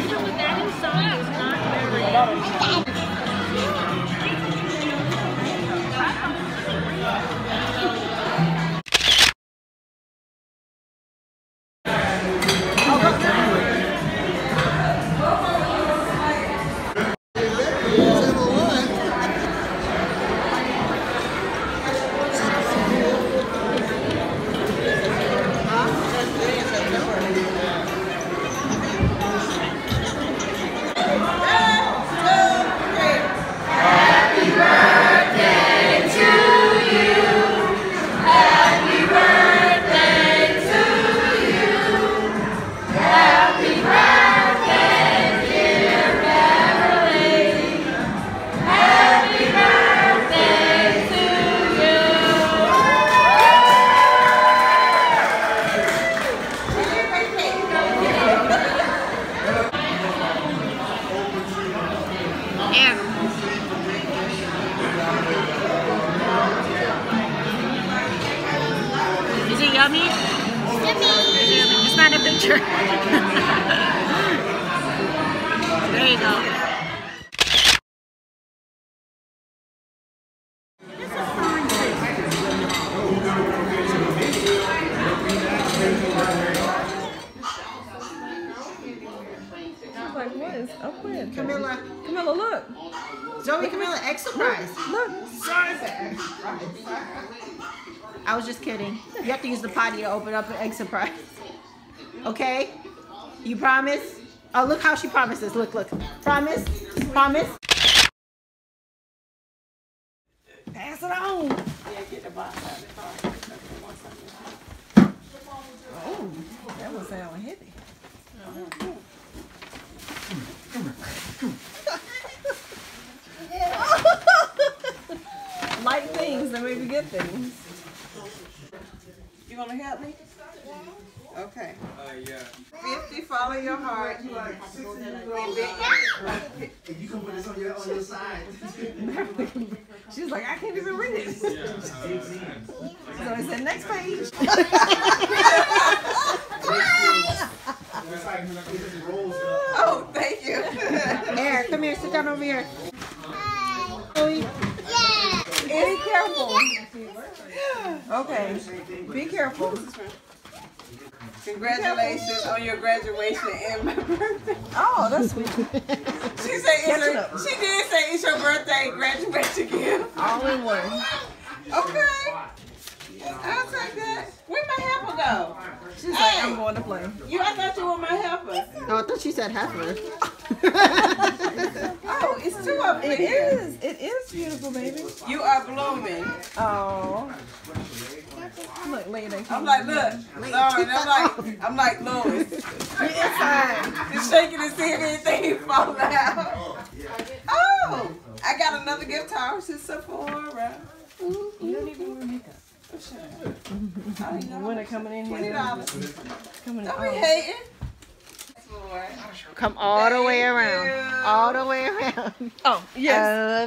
even with that inside, it's not very. Is it yummy? Yummy. Just not a picture. There you go. Like what is up with Camilla, look. Zoe, Camilla, egg surprise. Look. I was just kidding. You have to use the potty to open up an egg surprise. Okay? You promise? Oh, look how she promises. Look. Promise? Promise? Pass it on. Yeah, get the box out of the car. Oh, that was sound heavy. Light things that maybe good things. You want to help me? Okay. Yeah. 50, follow your heart. You can put this on your side. She's like, I can't even read it. So it said next page. Oh, thank you. Eric, come here. Sit down over here. Hi. Be careful. Okay. Be careful. Congratulations on your graduation and my birthday. Oh, that's sweet. She said, she did say it's your birthday graduation gift. All in one. Okay. I'll take that. Where'd my helper go? She's like, I'm going to play. I thought you were my helper. Oh, I thought she said heifer. Oh, it's two of them. It is. It is beautiful, baby. You are blooming. Oh. Look, lay there. I'm like, look. Sorry. I'm like Lois. You're inside. Just shaking to see if anything fall out. Oh, I got another gift card. It's Sephora. You don't even wear makeup. When they're coming in here. $20. Coming in. Don't be hating. Come all the way around. All the way around. Oh, yes.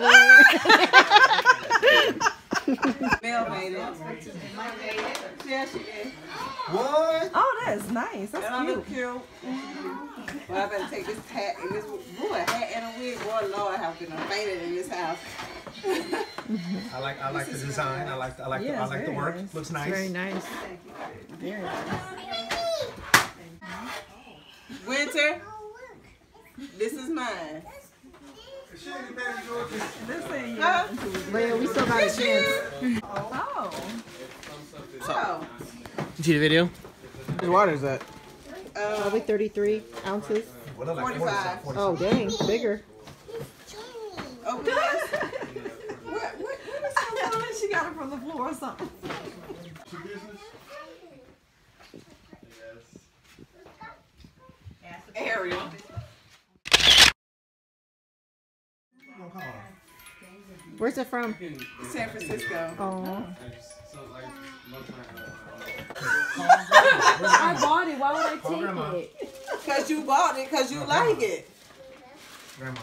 Mel made it. Yeah, she did. What? Oh, that's nice. And I That's look cute. cute. Well, I better take this hat and this hat and a wig. Boy, Lord, how can I fainted in this house? I like the design. I like the work. Nice. Looks nice. Very nice. Very nice. Winter, this is mine. This thing, Huh? Well, we still got a chance. Oh. Oh. You see the video? What water is that? Probably 33 ounces. 45. Oh, dang. Bigger. Oh, What is going on? She got it from the floor or something. Ariel. Where's it from? San Francisco. Oh. I bought it. Why would I take it? Because you bought it, because you like it. Grandma.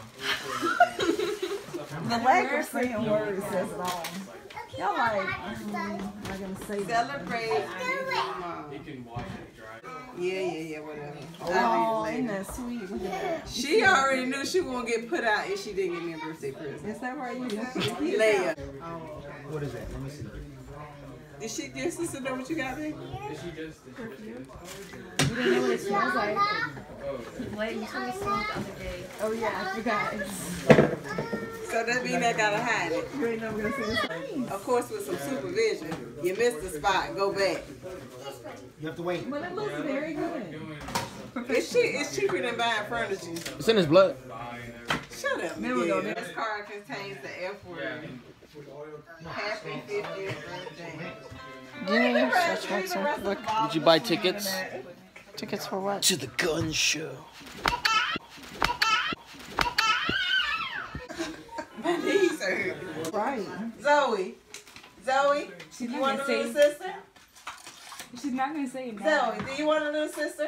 The lack of saying words says it all. Y'all like, I'm not going to say that. Celebrate. You can wash it dry. Yeah, whatever. Oh, isn't that That's sweet. Look at that. She already knew she won't get put out if she didn't give me a birthday present. Is that right? Leia. What is that? Let me see. Did your sister know what you got me? You don't know what it smells like. Wait, you told me something the other day. Oh yeah, I forgot. So that means I gotta hide it. You ain't never gonna see this. Of course, with some supervision. You missed the spot. Go back. You have to wait. But it looks very good. It's cheaper than buying furniture. It's in his blood. Shut up. There we go. This card contains the F word. Happy 50th birthday. Did you buy tickets? Tickets for what? To the gun show. My knees hurt. Right. Zoe, you want a little sister? She's not gonna say no. Zoe, do you want a little sister?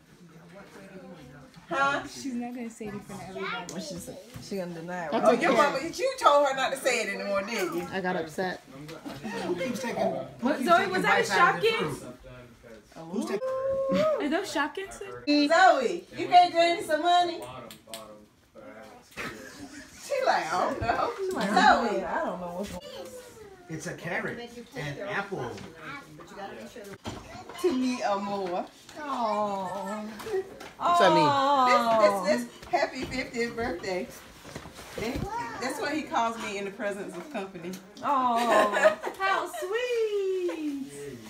Huh? She's not gonna say it in front of everybody. What she said? She gonna deny it. Oh, your mama, you told her not to say it anymore, didn't you? I got upset. What, Zoe, was that a Shopkins? Are those Shopkins? Zoe, you can't drain some money? She like, I don't know. Zoe, I don't know what's going on. It's a carrot and apple. to me or more. Oh. What's that mean? This happy 50th birthday. That's what he calls me in the presence of company. Oh. How sweet.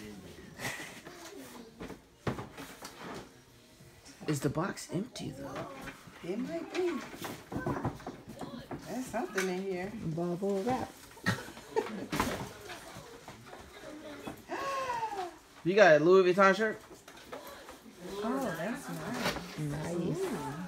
Is the box empty though? It might be. There's something in here. Bubble wrap. You got a Louis Vuitton shirt? Oh, that's nice.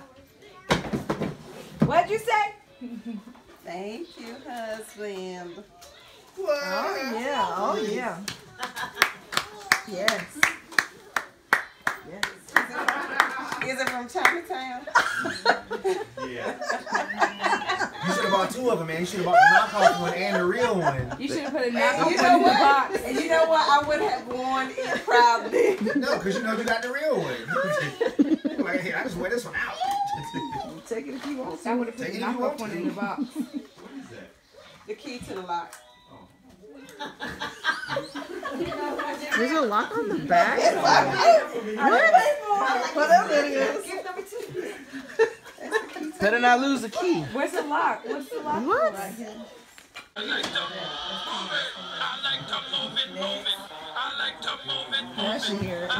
What'd you say? Thank you, husband. Oh yeah. Oh yeah. Yes. Yes. Is it from Chinatown? Yeah. You should have bought two of them, man. You should have bought the knockoff one and the real one. You should have put a knockoff You one know in the what? box. And you know what? I would have worn it proudly. No, because you know you got the real one. Like, hey, I just wear this one out. Take it if you want. I would have put Take the it if you want knockoff one to. in the box. The key to the lock. There's a lock on the back. Whatever it is. Better not lose the key. Where's the lock? What's the lock? What? Right here. Now she hear it.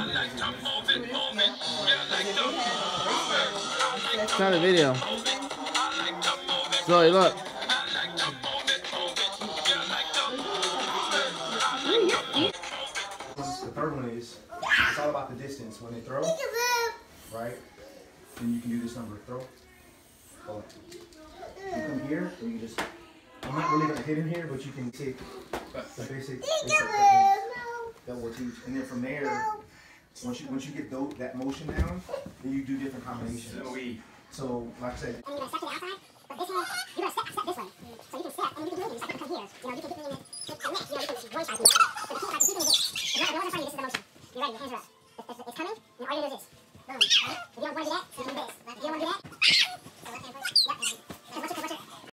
It's not a video. Zoe, look. The third one is, it's all about the distance. When they throw, right? Then you can do this number. Throw. Hold on. You come here, or you just, I'm not really going to hit him here, but you can take the basic technique that will teach. And then from there, once you get that motion down, then you do different combinations. So, like I said, And you're going to step to the outside, but this one, you're going to step this way. So you can step, and you can do it, you can come here. You know, you can get me in the neck, you know, you can one shot, but the key part is keeping this. If you're not in front of you, this is the motion. You ready? Your hands are up.